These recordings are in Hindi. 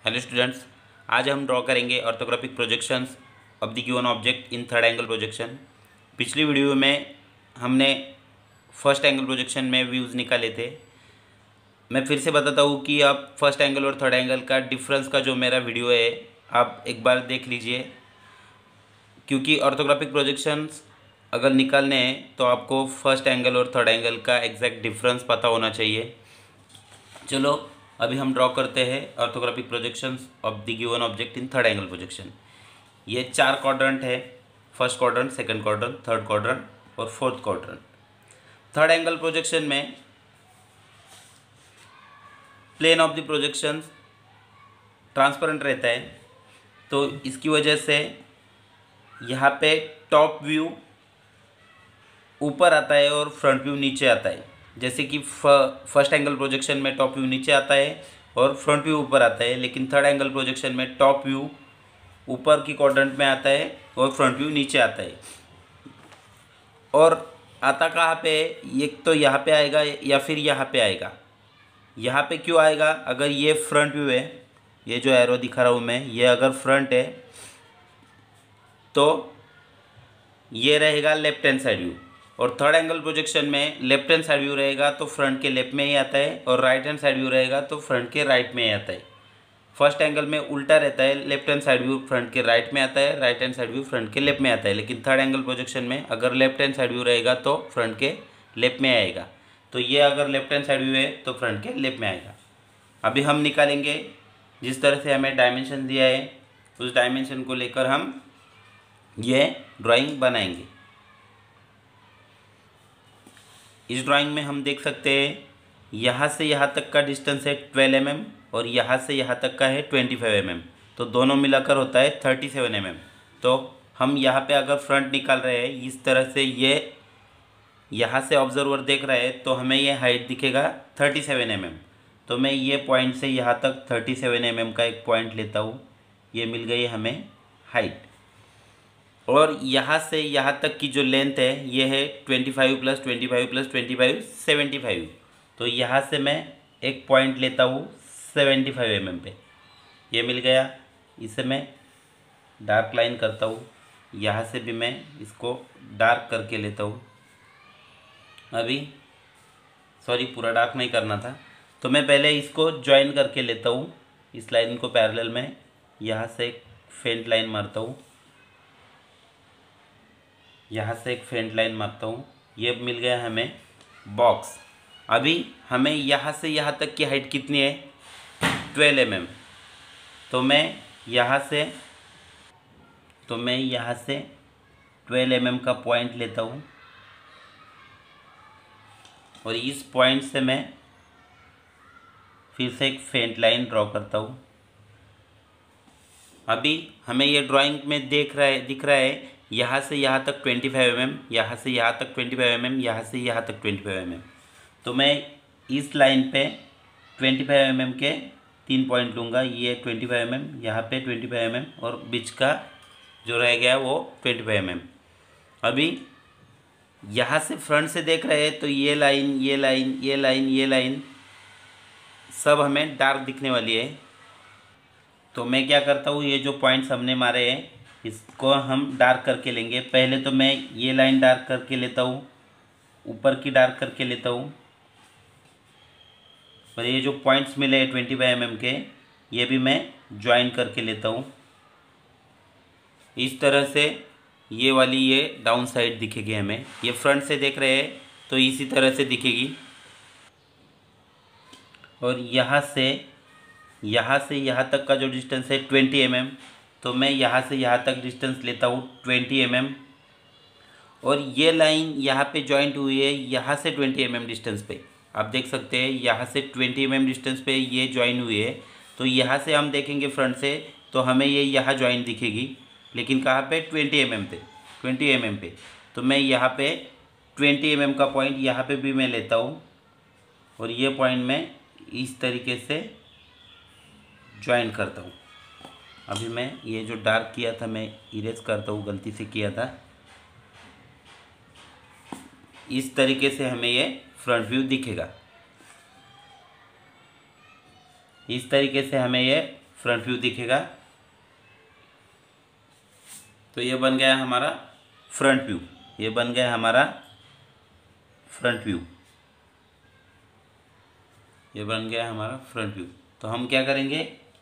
हेलो स्टूडेंट्स, आज हम ड्रॉ करेंगे orthographic projections of the given object in third angle projection. पिछली वीडियो में हमने फर्स्ट एंगल प्रोजेक्शन में व्यूज़ निकाले थे। मैं फिर से बताता हूँ कि आप फर्स्ट एंगल और थर्ड एंगल का डिफरेंस का जो मेरा वीडियो है आप एक बार देख लीजिए, क्योंकि ऑर्थोग्राफिक प्रोजेक्शंस अगर निकालने हैं तो आपको फर्स्ट एंगल और थर्ड एंगल का एग्जैक्ट डिफरेंस पता होना चाहिए। चलो अभी हम ड्रॉ करते हैं orthographic projections of the given object in third angle projection. ये 4 क्वाड्रेंट है, first quadrant, second quadrant, third quadrant और fourth quadrant. Third angle projection में plane of the projection transparent रहता है, तो इसकी वजह से यहाँ पे टॉप व्यू ऊपर आता है और फ्रंट व्यू नीचे आता है। जैसे कि फर्स्ट एंगल प्रोजेक्शन में टॉप व्यू नीचे आता है और फ्रंट व्यू ऊपर आता है, लेकिन थर्ड एंगल प्रोजेक्शन में टॉप व्यू ऊपर की क्वाड्रेंट में आता है और फ्रंट व्यू नीचे आता है। और आता कहाँ पे? एक तो यहाँ पे आएगा या फिर यहाँ पे आएगा। यहाँ पे क्यों आएगा? अगर ये फ्रंट व्यू है, ये जो एरो दिखा रहा हूँ मैं, ये अगर फ्रंट है तो ये रहेगा लेफ्ट हैंड साइड व्यू, और थर्ड एंगल प्रोजेक्शन में लेफ्ट हैंड साइड व्यू रहेगा तो फ्रंट के लेफ्ट में ही आता है, और राइट हैंड साइड व्यू रहेगा तो फ्रंट के राइट में ही आता है। फर्स्ट एंगल में उल्टा रहता है, left hand side view front के राइट में आता है, right hand side view front के लेफ्ट में आता है। लेकिन थर्ड एंगल प्रोजेक्शन में अगर लेफ्ट हैंड साइड व्यू रहेगा तो फ्रंट के लेफ्ट में आएगा, तो ये अगर लेफ्ट हैंड साइड व्यू है तो फ्रंट के लेफ्ट में आएगा। अभी हम निकालेंगे, जिस तरह से हमें डायमेंशन दिया है उस डायमेंशन को लेकर हम ये ड्राइंग बनाएंगे। इस ड्राइंग में हम देख सकते हैं यहाँ से यहाँ तक का डिस्टेंस है 12 mm और यहाँ से यहाँ तक का है 25 mm, तो दोनों मिलाकर होता है 37 mm। तो हम यहाँ पे अगर फ्रंट निकाल रहे हैं इस तरह से, ये यहाँ से ऑब्जर्वर देख रहा है तो हमें ये हाइट दिखेगा 37 mm। तो मैं ये पॉइंट से यहाँ तक 37 mm का एक पॉइंट लेता हूँ, ये मिल गई हमें हाइट। और यहाँ से यहाँ तक की जो लेंथ है ये है 25 + 25 + 25 75। तो यहाँ से मैं एक पॉइंट लेता हूँ 75 mm पे, ये मिल गया। इसे मैं डार्क लाइन करता हूँ, यहाँ से भी मैं इसको डार्क करके लेता हूँ। अभी सॉरी, पूरा डार्क नहीं करना था, तो मैं पहले इसको ज्वाइन करके लेता हूँ इस लाइन को पैरेलल में। यहाँ से एक फेंट लाइन मारता हूँ, यहाँ से एक फेंट लाइन मारता हूँ, ये मिल गया हमें बॉक्स। अभी हमें यहाँ से यहाँ तक की हाइट कितनी है? 12 mm। तो मैं यहाँ से 12 mm का पॉइंट लेता हूँ और इस पॉइंट से मैं फिर से एक फेंट लाइन ड्रॉ करता हूँ। अभी हमें ये ड्राइंग में दिख रहा है यहाँ से यहाँ तक 25 mm, यहाँ से यहाँ तक 25 mm, यहाँ से यहाँ तक 25 mm। तो मैं इस लाइन पे 25 mm के 3 पॉइंट लूँगा, ये 25 mm, यहाँ पे 25 mm और बीच का जो रह गया वो 25 mm। अभी यहाँ से फ्रंट से देख रहे हैं तो ये लाइन, ये लाइन, ये लाइन, ये लाइन सब हमें डार्क दिखने वाली है। तो मैं क्या करता हूँ, ये जो पॉइंट्स हमने मारे हैं इसको हम डार्क करके लेंगे। पहले तो मैं ये लाइन डार्क करके लेता हूँ, ऊपर की डार्क करके लेता हूँ, और ये जो पॉइंट्स मिले हैं 25 mm के ये भी मैं ज्वाइन करके लेता हूँ। इस तरह से ये वाली ये डाउन साइड दिखेगी हमें। ये फ्रंट से देख रहे हैं तो इसी तरह से दिखेगी। और यहाँ से यहाँ तक का जो डिस्टेंस है 20 mm, तो मैं यहाँ से यहाँ तक डिस्टेंस लेता हूँ 20 mm। और ये लाइन यहाँ पे जॉइंट हुई है यहाँ से 20 mm डिस्टेंस पे, आप देख सकते हैं यहाँ से 20 mm डिस्टेंस पे ये ज्वाइन हुई है। तो यहाँ से हम देखेंगे फ्रंट से तो हमें ये यहाँ ज्वाइन दिखेगी, लेकिन कहाँ पे? 20 mm पे। तो मैं यहाँ पे 20 mm का पॉइंट यहाँ पे भी मैं लेता हूँ और ये पॉइंट मैं इस तरीके से ज्वाइन करता हूँ। अभी मैं ये जो डार्क किया था मैं इरेज करता हूँ, गलती से किया था। इस तरीके से हमें ये फ्रंट व्यू दिखेगा, इस तरीके से हमें ये फ्रंट व्यू दिखेगा। तो ये बन गया हमारा फ्रंट व्यू, ये बन गया हमारा फ्रंट व्यू, ये बन गया हमारा फ्रंट व्यू। तो हम क्या करेंगे,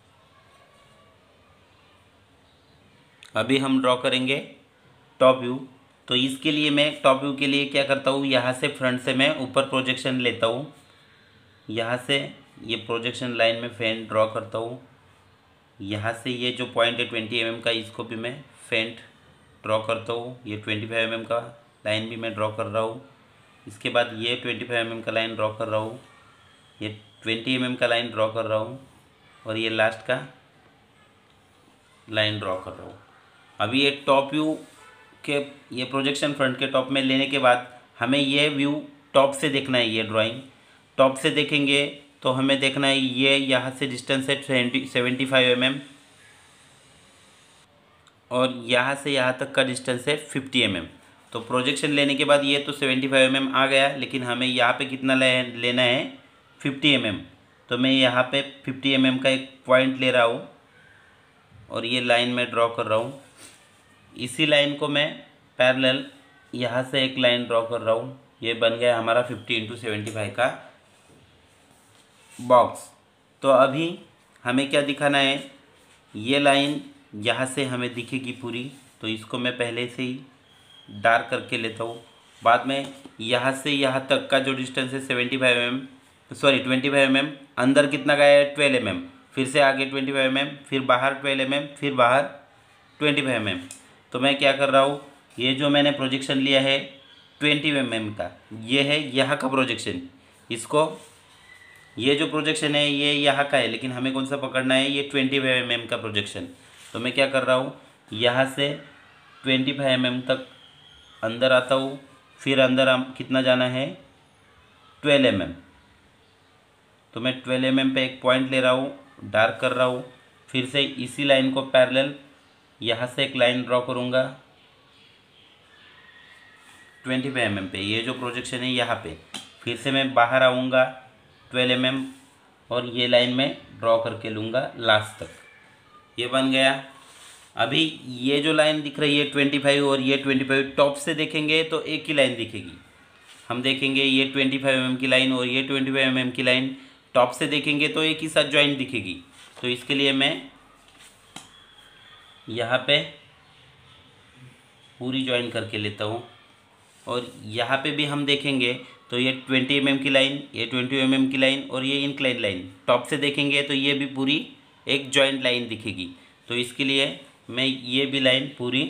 अभी हम ड्रॉ करेंगे टॉप व्यू। तो इसके लिए मैं टॉप व्यू के लिए क्या करता हूँ, यहाँ से फ्रंट से मैं ऊपर प्रोजेक्शन लेता हूँ, यहाँ से ये प्रोजेक्शन लाइन में फेंट ड्रॉ करता हूँ, यहाँ से ये जो पॉइंट है 20 mm का, इसको भी मैं फेंट ड्रॉ करता हूँ, ये 25 mm का लाइन भी मैं ड्रॉ कर रहा हूँ। इसके बाद ये 25 mm का लाइन ड्रॉ कर रहा हूँ, ये 20 mm का लाइन ड्रॉ कर रहा हूँ, और ये लास्ट का लाइन ड्रॉ कर रहा हूँ। अभी ये टॉप व्यू के ये प्रोजेक्शन फ्रंट के टॉप में लेने के बाद हमें ये व्यू टॉप से देखना है। ये ड्राइंग टॉप से देखेंगे तो हमें देखना है ये यहाँ से डिस्टेंस है 75 mm, और यहाँ से यहाँ तक का डिस्टेंस है 50 mm। तो प्रोजेक्शन लेने के बाद ये तो 75 mm आ गया, लेकिन हमें यहाँ पे कितना लेना है 50 mm। तो मैं यहाँ पे 50 mm का एक पॉइंट ले रहा हूँ और ये लाइन में ड्रॉ कर रहा हूँ। इसी लाइन को मैं पैरेलल यहाँ से एक लाइन ड्रॉ कर रहा हूँ, ये बन गया हमारा 50 × 75 का बॉक्स। तो अभी हमें क्या दिखाना है, ये लाइन यहाँ से हमें दिखेगी पूरी, तो इसको मैं पहले से ही डार्क करके लेता हूँ। बाद में यहाँ से यहाँ तक का जो डिस्टेंस है 25 mm, अंदर कितना गया है 12 mm, फिर से आगे 25 mm, फिर बाहर 12 mm, फिर बाहर 25 mm। तो मैं क्या कर रहा हूँ, ये जो मैंने प्रोजेक्शन लिया है 20 mm का, ये है यहाँ का प्रोजेक्शन, इसको ये जो प्रोजेक्शन है ये यहाँ का है, लेकिन हमें कौन सा पकड़ना है, ये 25 mm का प्रोजेक्शन। तो मैं क्या कर रहा हूँ, यहाँ से 25 mm तक अंदर आता हूँ, फिर अंदर हम कितना जाना है 12 mm। तो मैं 12 mm पे एक पॉइंट ले रहा हूँ, डार्क कर रहा हूँ, फिर से इसी लाइन को पैरेलल यहाँ से एक लाइन ड्रॉ करूँगा 25 mm पे, ये जो प्रोजेक्शन है यहाँ पे, फिर से मैं बाहर आऊँगा 12 mm और ये लाइन में ड्रॉ करके लूँगा लास्ट तक, ये बन गया। अभी ये जो लाइन दिख रही है 25 और ये 25, टॉप से देखेंगे तो एक ही लाइन दिखेगी। हम देखेंगे ये 25 mm की लाइन और ये 25 mm की लाइन टॉप से देखेंगे तो एक ही साथ ज्वाइंट दिखेगी। तो इसके लिए मैं यहाँ पे पूरी ज्वाइन करके लेता हूँ, और यहाँ पे भी हम देखेंगे तो ये 20 mm की लाइन, ये 20 mm की लाइन और ये इंक्लाइन लाइन टॉप से देखेंगे तो ये भी पूरी एक जॉइंट लाइन दिखेगी। तो इसके लिए मैं ये भी लाइन पूरी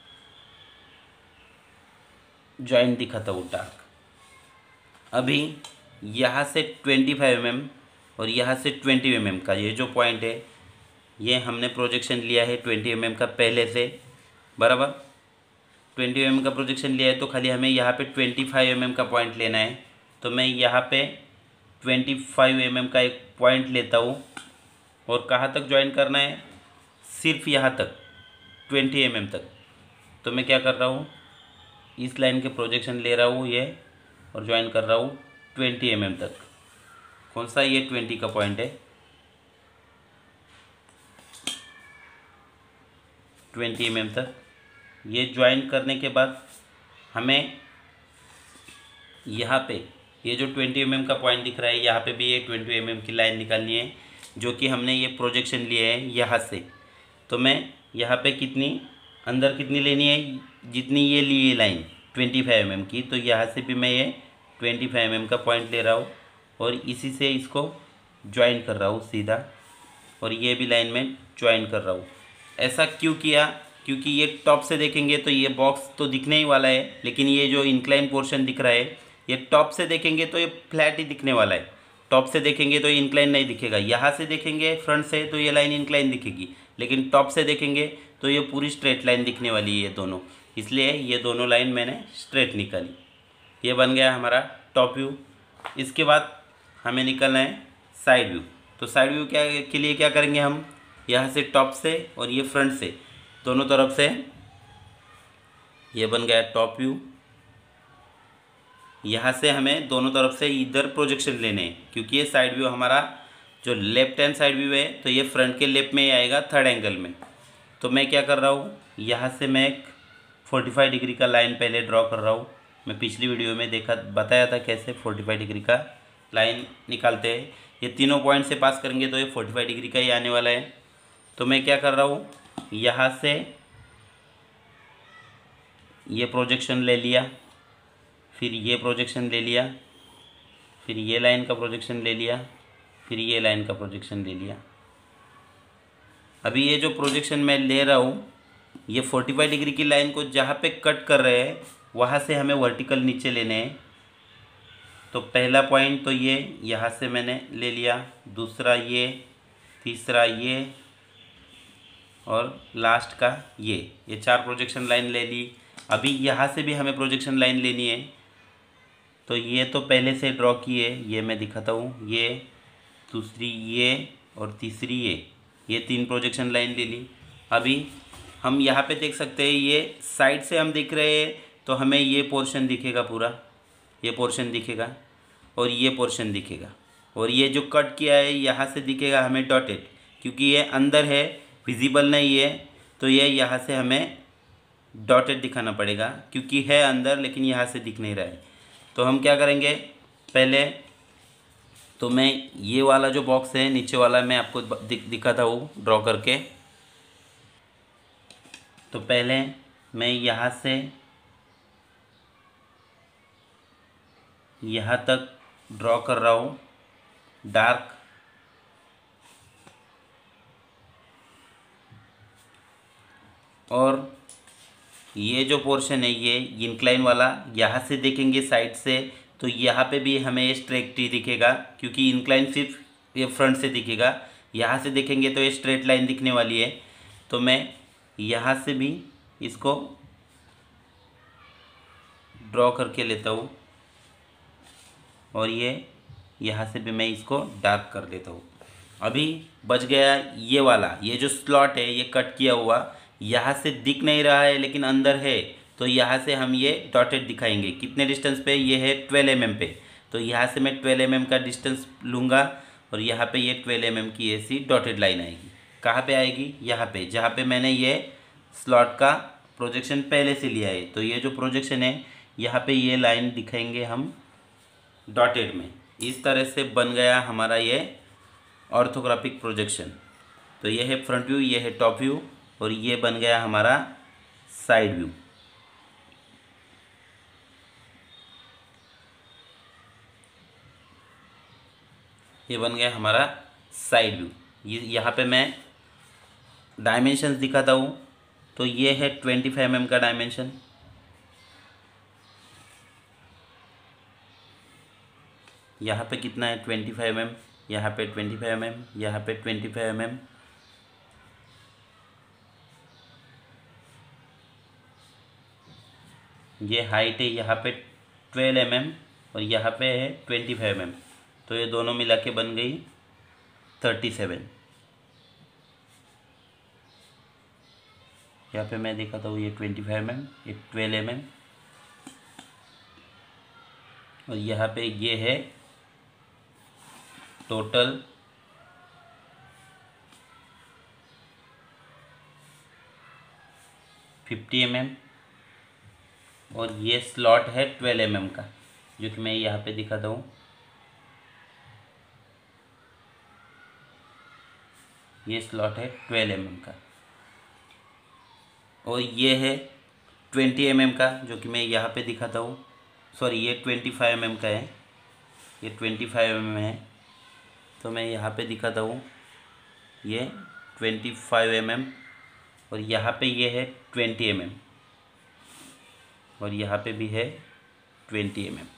जॉइंट दिखाता हूँ डार्क। अभी यहाँ से 25 mm और यहाँ से 20 mm का ये जो पॉइंट है, ये हमने प्रोजेक्शन लिया है 20 mm का पहले से, बराबर 20 mm का प्रोजेक्शन लिया है, तो खाली हमें यहाँ पे 25 mm का पॉइंट लेना है। तो मैं यहाँ पे 25 mm का एक पॉइंट लेता हूँ, और कहाँ तक ज्वाइन करना है, सिर्फ यहाँ तक 20 mm तक। तो मैं क्या कर रहा हूँ, इस लाइन के प्रोजेक्शन ले रहा हूँ ये, और ज्वाइन कर रहा हूँ 20 mm तक। कौन सा, ये 20 का पॉइंट है, 20 mm तक। ये ज्वाइन करने के बाद हमें यहाँ पे ये जो 20 mm का पॉइंट दिख रहा है, यहाँ पे भी एक 20 mm की लाइन निकालनी है, जो कि हमने ये प्रोजेक्शन लिए है यहाँ से। तो मैं यहाँ पे कितनी अंदर कितनी लेनी है, जितनी ये ली है लाइन 25 mm की, तो यहाँ से भी मैं ये 25 mm का पॉइंट ले रहा हूँ और इसी से इसको ज्वाइन कर रहा हूँ सीधा, और ये भी लाइन में ज्वाइन कर रहा हूँ। ऐसा क्यों किया, क्योंकि ये टॉप से देखेंगे तो ये बॉक्स तो दिखने ही वाला है, लेकिन ये जो इंक्लाइन पोर्शन दिख रहा है ये टॉप से देखेंगे तो ये फ्लैट ही दिखने वाला है, टॉप से देखेंगे तो ये इंक्लाइन नहीं दिखेगा। यहाँ से देखेंगे फ्रंट से तो ये लाइन इंक्लाइन दिखेगी, लेकिन टॉप से देखेंगे तो ये पूरी स्ट्रेट लाइन दिखने वाली है ये दोनों, इसलिए ये दोनों लाइन मैंने स्ट्रेट निकाली। ये बन गया हमारा टॉप व्यू। इसके बाद हमें निकलना है साइड व्यू। तो साइड व्यू क्या के लिए क्या करेंगे, हम यहाँ से टॉप से और ये फ्रंट से दोनों तरफ से, ये बन गया टॉप व्यू। यहाँ से हमें दोनों तरफ से इधर प्रोजेक्शन लेने हैं, क्योंकि ये साइड व्यू हमारा जो लेफ्ट हैंड साइड व्यू है तो ये फ्रंट के लेफ्ट में ही आएगा थर्ड एंगल में। तो मैं क्या कर रहा हूँ, यहाँ से मैं एक 45 डिग्री का लाइन पहले ड्रॉ कर रहा हूँ। मैं पिछली वीडियो में बताया था कैसे 45 डिग्री का लाइन निकालते हैं। ये तीनों पॉइंट से पास करेंगे तो ये 45 डिग्री का ही आने वाला है। तो मैं क्या कर रहा हूँ, यहाँ से ये प्रोजेक्शन ले लिया, फिर ये प्रोजेक्शन ले लिया, फिर ये लाइन का प्रोजेक्शन ले लिया, फिर ये लाइन का प्रोजेक्शन ले लिया। अभी ये जो प्रोजेक्शन मैं ले रहा हूँ, ये 45 डिग्री की लाइन को जहाँ पे कट कर रहे हैं वहाँ से हमें वर्टिकल नीचे लेने हैं। तो पहला पॉइंट तो ये यहाँ से मैंने ले लिया, दूसरा ये, तीसरा ये और लास्ट का ये 4 प्रोजेक्शन लाइन ले ली। अभी यहाँ से भी हमें प्रोजेक्शन लाइन लेनी है। तो ये तो पहले से ड्रॉ की है, ये मैं दिखाता हूँ। ये, दूसरी ये और तीसरी ये 3 प्रोजेक्शन लाइन ले ली। अभी हम यहाँ पे देख सकते हैं, ये साइड से हम दिख रहे हैं तो हमें ये पोर्शन दिखेगा, पूरा ये पोर्शन दिखेगा और ये पोर्शन दिखेगा। और ये जो कट किया है यहाँ से दिखेगा हमें डॉटेड, क्योंकि ये अंदर है, विजिबल नहीं है। तो ये यहाँ से हमें डॉटेड दिखाना पड़ेगा, क्योंकि है अंदर लेकिन यहाँ से दिख नहीं रहा है। तो हम क्या करेंगे, पहले तो मैं ये वाला जो बॉक्स है नीचे वाला मैं आपको दिखाता हूँ ड्रॉ करके। तो पहले मैं यहाँ से यहाँ तक ड्रॉ कर रहा हूँ डार्क, और ये जो पोर्शन है ये इंक्लाइन वाला, यहाँ से देखेंगे साइड से तो यहाँ पे भी हमें स्ट्रेट टी दिखेगा, क्योंकि इंक्लाइन सिर्फ ये फ्रंट से दिखेगा। यहाँ से देखेंगे तो ये स्ट्रेट लाइन दिखने वाली है। तो मैं यहाँ से भी इसको ड्रॉ करके लेता हूँ और ये यहाँ से भी मैं इसको डार्क कर देता हूँ। अभी बच गया ये वाला, ये जो स्लॉट है ये कट किया हुआ, यहाँ से दिख नहीं रहा है लेकिन अंदर है। तो यहाँ से हम ये डॉटेड दिखाएंगे। कितने डिस्टेंस पे, ये है 12 mm पे। तो यहाँ से मैं 12 mm का डिस्टेंस लूँगा और यहाँ पे ये 12 mm की ऐसी डॉटेड लाइन आएगी। कहाँ पे आएगी, यहाँ पे, जहाँ पे मैंने ये स्लॉट का प्रोजेक्शन पहले से लिया है। तो ये जो प्रोजेक्शन है यहाँ पे ये लाइन दिखाएंगे हम डॉटेड में। इस तरह से बन गया हमारा ये ऑर्थोग्राफिक प्रोजेक्शन। तो ये है फ्रंट व्यू, ये है टॉप व्यू और ये बन गया हमारा साइड व्यू। ये बन गया हमारा साइड व्यू। ये यहाँ पे मैं डायमेंशंस दिखाता हूँ। तो ये है 25 mm का डायमेंशन, यहाँ पे कितना है 25 mm, यहाँ पे 25 mm, यहाँ पे 25 mm, ये हाइट है यहाँ पे 12 mm और यहाँ पे है 25 mm। तो ये दोनों मिला के बन गई 37। यहाँ पे मैं दिखाता हूँ, ये 25 mm, ये 12 mm और यहाँ पे ये है टोटल 50 mm और ये स्लॉट है 12 mm का, जो कि मैं यहाँ पे दिखाता हूँ। ये स्लॉट है 12 mm का और ये है 20 mm का, जो कि मैं यहाँ पे दिखाता हूँ। सॉरी, ये 25 mm का है, ये 25 mm है। तो मैं यहाँ पे दिखाता हूँ, ये 25 mm और यहाँ पे ये है 20 mm और यहाँ पे भी है 20 mm।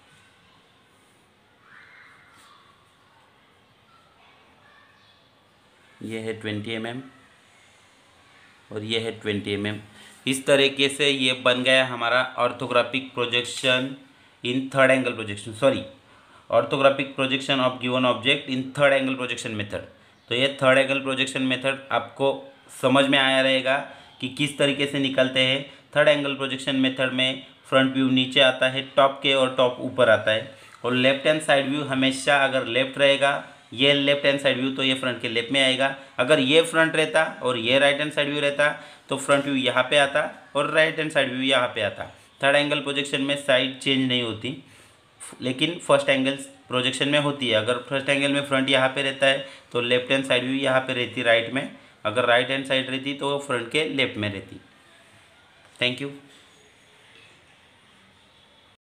ये है 20 mm और ये है 20 mm। इस तरीके से ये बन गया हमारा orthographic projection in third angle projection, sorry, orthographic projection of given object in third angle projection method. तो ये थर्ड एंगल प्रोजेक्शन मेथड आपको समझ में आया रहेगा कि किस तरीके से निकलते हैं। थर्ड एंगल प्रोजेक्शन मेथड में फ्रंट व्यू नीचे आता है टॉप के और टॉप ऊपर आता है, और लेफ्ट हैंड साइड व्यू हमेशा अगर लेफ्ट रहेगा ये लेफ्ट हैंड साइड व्यू तो ये फ्रंट के लेफ्ट में आएगा। अगर ये फ्रंट रहता और ये राइट हैंड साइड व्यू रहता तो फ्रंट व्यू यहाँ पे आता और राइट हैंड साइड व्यू यहाँ पे आता। थर्ड एंगल प्रोजेक्शन में साइड चेंज नहीं होती, लेकिन फर्स्ट एंगल प्रोजेक्शन में होती है। अगर फर्स्ट एंगल में फ्रंट यहाँ पे रहता है तो लेफ्ट हैंड साइड व्यू यहाँ पे रहती राइट में, अगर राइट हैंड साइड रहती तो फ्रंट के लेफ्ट में रहती। Thank you.